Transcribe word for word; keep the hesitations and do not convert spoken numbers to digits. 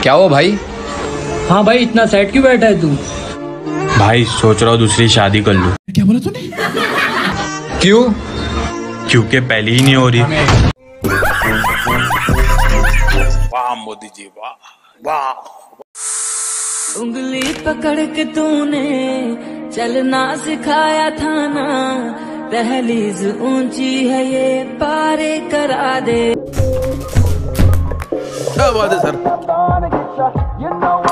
क्या हुआ भाई? हाँ भाई, इतना सैड क्यों बैठा है तू? भाई सोच रहा हूँ दूसरी शादी कर लूं। क्या बोला तूने? क्यों? क्योंकि पहली ही नहीं हो रही। वाह मोदी जी, वाह वाह। उंगली पकड़ के तूने चलना सिखाया था ना, दहलीज ऊंची है ये पारे करा दे। क्या बात है सर।